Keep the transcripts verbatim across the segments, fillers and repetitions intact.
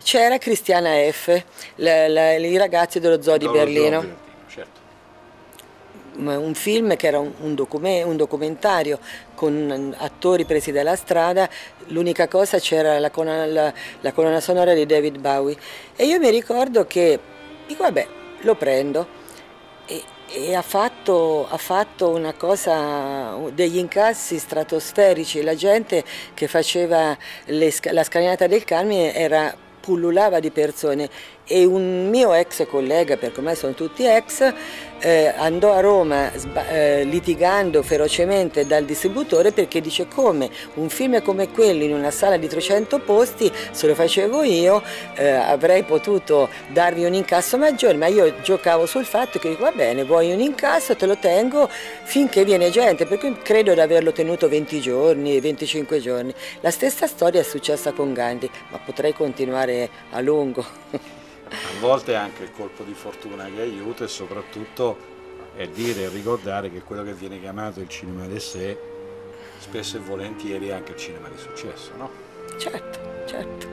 c'era Christiana F., la, la, i ragazzi dello Zoo di Dello Berlino. Zoo di Berlino, certo. Un film che era un, un, docume, un documentario con attori presi dalla strada, l'unica cosa c'era la, la, la colonna sonora di David Bowie, e io mi ricordo che dico vabbè, lo prendo, e, e ha, fatto, ha fatto una cosa, degli incassi stratosferici. La gente che faceva le, la scalinata del Carmine era, pullulava di persone, e un mio ex collega, perché ormai sono tutti ex, eh, andò a Roma eh, litigando ferocemente dal distributore, perché dice: come un film come quello in una sala di trecento posti, se lo facevo io eh, avrei potuto darvi un incasso maggiore, ma io giocavo sul fatto che dico: va bene, vuoi un incasso, te lo tengo finché viene gente, perché credo di averlo tenuto venti giorni, venticinque giorni. La stessa storia è successa con Gandhi, ma potrei continuare a lungo. A volte è anche il colpo di fortuna che aiuta, e soprattutto è dire e ricordare che quello che viene chiamato il cinema d'essai spesso e volentieri è anche il cinema di successo, no? Certo, certo.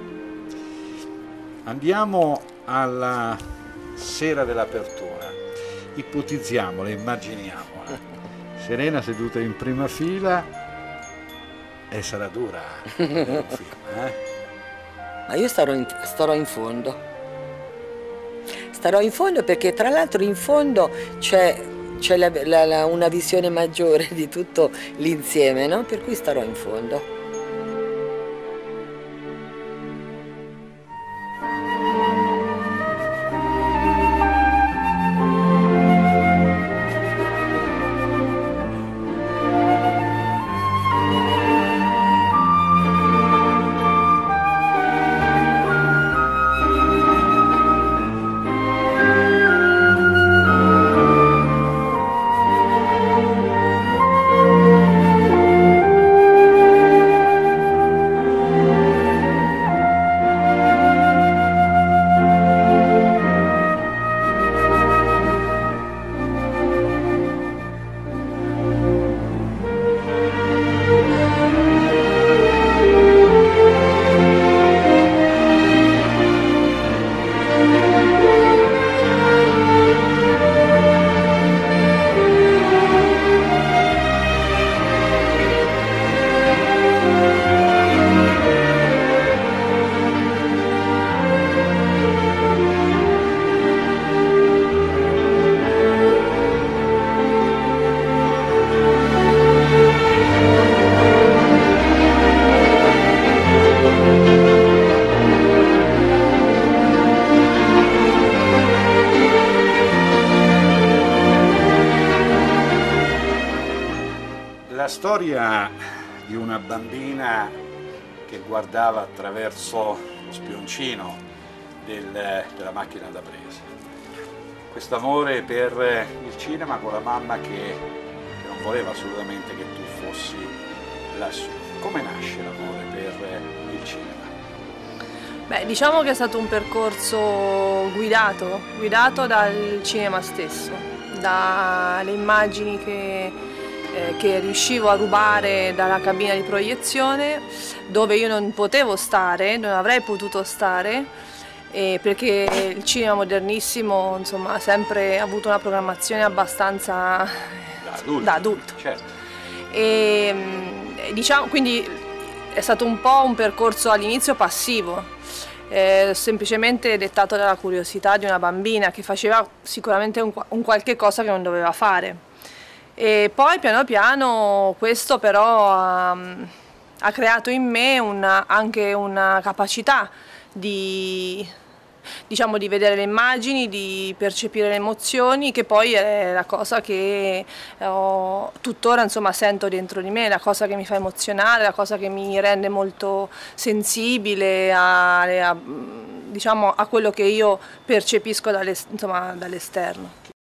Andiamo alla sera dell'apertura, ipotizziamola, immaginiamola. Serena seduta in prima fila, e sarà dura vedere un film, eh? Ma io starò in, starò in fondo. Starò in fondo perché tra l'altro in fondo c'è una visione maggiore di tutto l'insieme, no? Per cui starò in fondo. La storia di una bambina che guardava attraverso lo spioncino del, della macchina da presa. Questo amore per il cinema con la mamma che, che non voleva assolutamente che tu fossi lassù. Come nasce l'amore per il cinema? Beh, diciamo che è stato un percorso guidato, guidato dal cinema stesso, dalle immagini che che riuscivo a rubare dalla cabina di proiezione, dove io non potevo stare, non avrei potuto stare, eh, perché il cinema modernissimo, insomma, ha sempre avuto una programmazione abbastanza da adulto. Da adulto. Certo. E, diciamo, quindi è stato un po' un percorso all'inizio passivo, eh, semplicemente dettato dalla curiosità di una bambina che faceva sicuramente un, un qualche cosa che non doveva fare. E poi piano piano questo però ha, ha creato in me una, anche una capacità di, diciamo, di vedere le immagini, di percepire le emozioni, che poi è la cosa che ho, tuttora insomma, sento dentro di me, la cosa che mi fa emozionare, la cosa che mi rende molto sensibile a, a, diciamo, a quello che io percepisco dall'esterno.